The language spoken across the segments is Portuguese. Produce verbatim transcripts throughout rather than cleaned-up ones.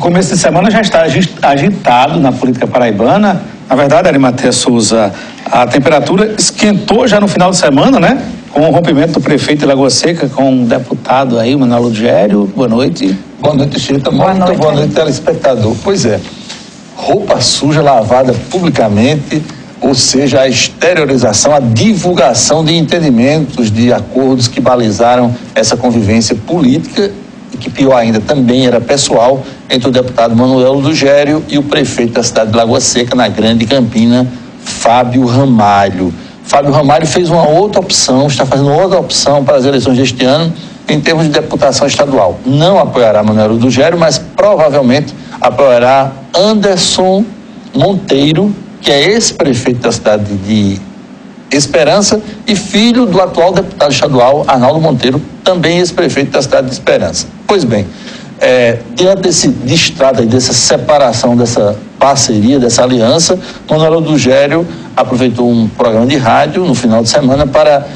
começo de semana já está agitado na política paraibana. Na verdade, Arimatea Souza, a temperatura esquentou já no final de semana, né? Com o rompimento do prefeito de Lagoa Seca com o deputado aí, Manuel Ludgério. Boa noite. Boa noite, Chita. Boa Muito noite, boa noite, telespectador. Pois é, roupa suja lavada publicamente, ou seja, a exteriorização, a divulgação de entendimentos, de acordos que balizaram essa convivência política e que, pior ainda, também era pessoal entre o deputado Manuel Ludgério e o prefeito da cidade de Lagoa Seca, na Grande Campina, Fábio Ramalho. Fábio Ramalho fez uma outra opção, está fazendo outra opção para as eleições deste ano, em termos de deputação estadual. Não apoiará Manuel Ludgério, mas provavelmente apoiará Anderson Monteiro, que é ex-prefeito da cidade de Esperança e filho do atual deputado estadual Arnaldo Monteiro, também ex-prefeito da cidade de Esperança. Pois bem, é, diante desse distrato e dessa separação, dessa parceria, dessa aliança, Manuel Ludgério aproveitou um programa de rádio no final de semana para,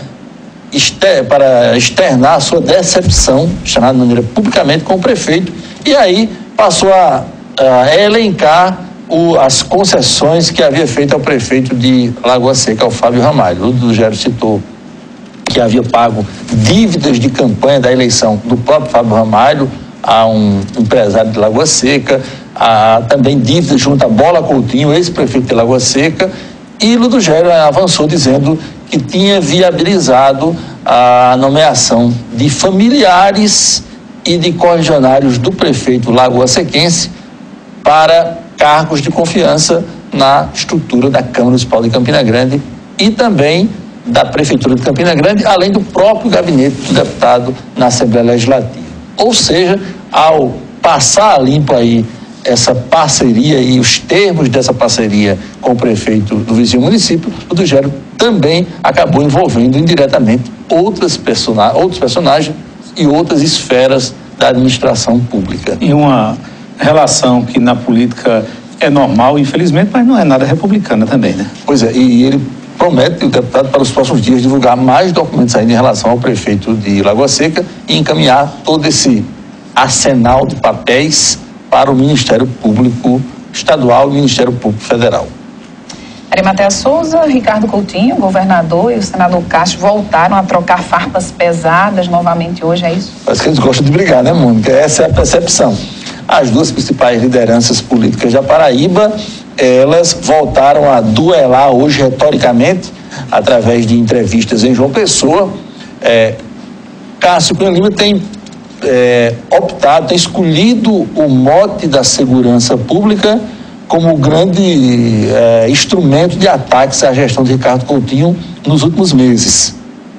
exter, para externar a sua decepção, chamada de maneira publicamente, com o prefeito, e aí passou a, a elencar o, as concessões que havia feito ao prefeito de Lagoa Seca, ao Fábio Ramalho. O Ludgério citou que havia pago dívidas de campanha da eleição do próprio Fábio Ramalho a um empresário de Lagoa Seca, a, também dívidas junto a Bola Coutinho, ex-prefeito de Lagoa Seca, e Ludgério avançou dizendo que tinha viabilizado a nomeação de familiares e de correligionários do prefeito lagoasequense para cargos de confiança na estrutura da Câmara Municipal de Campina Grande e também da Prefeitura de Campina Grande, além do próprio gabinete do deputado na Assembleia Legislativa. Ou seja, ao passar a limpo aí essa parceria e os termos dessa parceria com o prefeito do vizinho município, o Ludgério também acabou envolvendo indiretamente outras persona- outros personagens e outras esferas da administração pública. E uma relação que na política é normal, infelizmente, mas não é nada republicana também, né? Pois é, e ele promete, o deputado, para os próximos dias, divulgar mais documentos ainda em relação ao prefeito de Lagoa Seca e encaminhar todo esse arsenal de papéis para o Ministério Público Estadual e o Ministério Público Federal. Arimatea Souza, Ricardo Coutinho, governador, e o senador Castro voltaram a trocar farpas pesadas novamente hoje, é isso? Parece que eles gostam de brigar, né, Mônica? Essa é a percepção. As duas principais lideranças políticas da Paraíba, elas voltaram a duelar hoje retoricamente, através de entrevistas em João Pessoa. É, Cássio Cunha Lima tem é, optado, tem escolhido o mote da segurança pública como grande é, instrumento de ataques à gestão de Ricardo Coutinho nos últimos meses.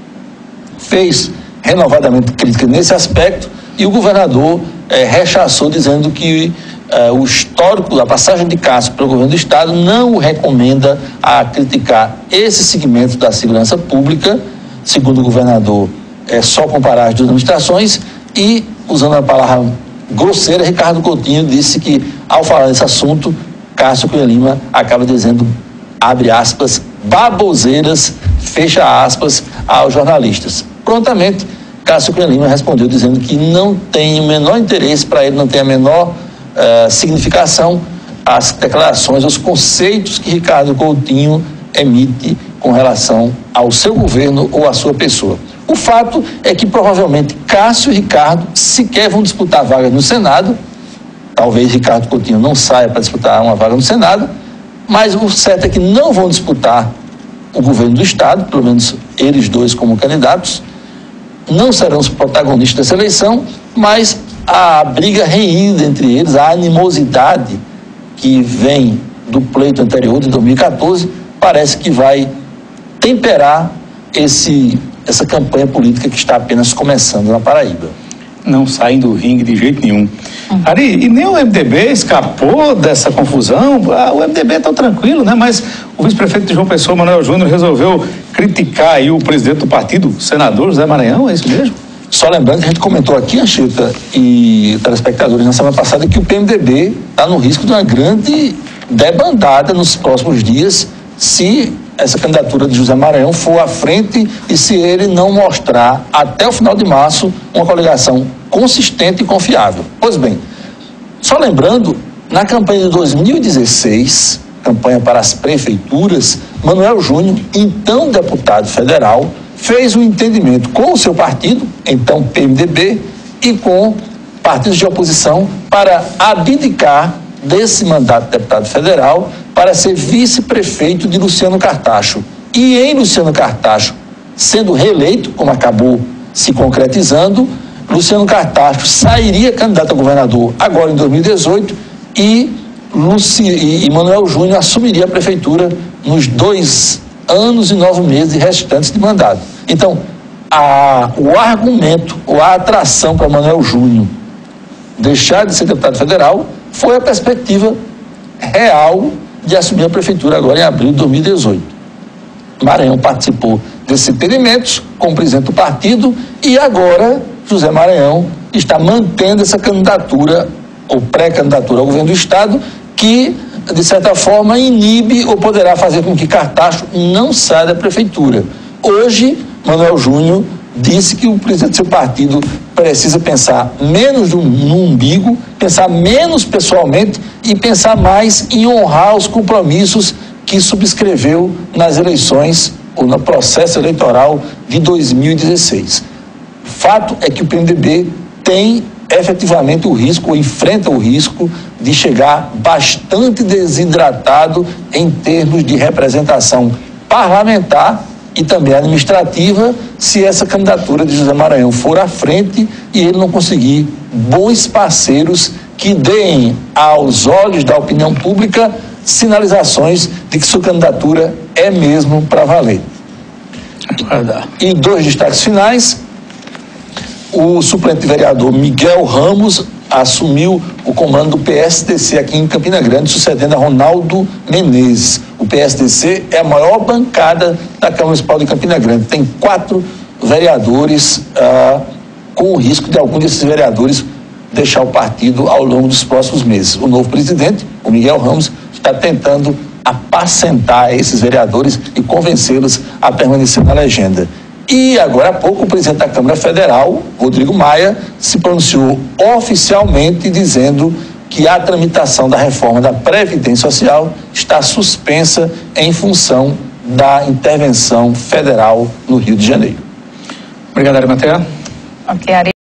Fez renovadamente crítica nesse aspecto e o governador é, rechaçou, dizendo que é, o histórico da passagem de Cássio pelo governo do estado não o recomenda a criticar esse segmento da segurança pública. Segundo o governador, é só comparar as duas administrações. E, usando a palavra grosseira, Ricardo Coutinho disse que, ao falar desse assunto, Cássio Cunha Lima acaba dizendo, abre aspas, baboseiras, fecha aspas, aos jornalistas. Prontamente, Cássio Cunha Lima respondeu dizendo que não tem o menor interesse, para ele não tem a menor uh, significação as declarações, os conceitos que Ricardo Coutinho emite com relação ao seu governo ou à sua pessoa. O fato é que provavelmente Cássio e Ricardo sequer vão disputar vagas no Senado. Talvez Ricardo Coutinho não saia para disputar uma vaga no Senado, mas o certo é que não vão disputar o governo do estado, pelo menos eles dois como candidatos. Não serão os protagonistas dessa eleição, mas a briga renhida entre eles, a animosidade que vem do pleito anterior de dois mil e quatorze, parece que vai temperar esse, essa campanha política que está apenas começando na Paraíba. Não saem do ringue de jeito nenhum. Uhum. Ari, e nem o M D B escapou dessa confusão. Ah, o M D B é tão tranquilo, né? Mas o vice-prefeito de João Pessoa, Manuel Júnior, resolveu criticar aí o presidente do partido, o senador José Maranhão, é isso mesmo? Só lembrando que a gente comentou aqui, Anchieta e telespectadores, na semana passada, que o P M D B está no risco de uma grande debandada nos próximos dias, se essa candidatura de José Maranhão for à frente e se ele não mostrar, até o final de março, uma coligação consistente e confiável. Pois bem, Só lembrando, na campanha de dois mil e dezesseis, campanha para as prefeituras, Manuel Júnior, então deputado federal, fez um entendimento com o seu partido, então P M D B, e com partidos de oposição para abdicar desse mandato de deputado federal para ser vice-prefeito de Luciano Cartacho. E em Luciano Cartacho, sendo reeleito, como acabou se concretizando, Luciano Cartacho sairia candidato a governador agora em dois mil e dezoito e, Luci, e Manuel Júnior assumiria a prefeitura nos dois anos e nove meses restantes de mandato. Então, a, o argumento ou a atração para Manuel Júnior deixar de ser deputado federal foi a perspectiva real de assumir a prefeitura agora em abril de dois mil e dezoito. Maranhão participou desses entendimentos com o presidente do partido e agora José Maranhão está mantendo essa candidatura ou pré-candidatura ao governo do estado que, de certa forma, inibe ou poderá fazer com que Cartacho não saia da prefeitura. Hoje, Manuel Júnior disse que o presidente do seu partido precisa pensar menos no, no umbigo, pensar menos pessoalmente e pensar mais em honrar os compromissos que subscreveu nas eleições ou no processo eleitoral de dois mil e dezesseis. Fato é que o P M D B tem efetivamente o risco, ou enfrenta o risco de chegar bastante desidratado em termos de representação parlamentar e também administrativa, se essa candidatura de José Maranhão for à frente e ele não conseguir bons parceiros que deem aos olhos da opinião pública sinalizações de que sua candidatura é mesmo para valer. E dois destaques finais: o suplente vereador Miguel Ramos assumiu o comando do P S D C aqui em Campina Grande, sucedendo a Ronaldo Menezes. O P S D C é a maior bancada da Câmara Municipal de Campina Grande. Tem quatro vereadores, ah, com o risco de algum desses vereadores deixar o partido ao longo dos próximos meses. O novo presidente, o Miguel Ramos, está tentando apacentar esses vereadores e convencê-los a permanecer na legenda. E agora há pouco o presidente da Câmara Federal, Rodrigo Maia, se pronunciou oficialmente dizendo que a tramitação da reforma da Previdência Social está suspensa em função da intervenção federal no Rio de Janeiro. Obrigado, Arimatea. Ok, Ari.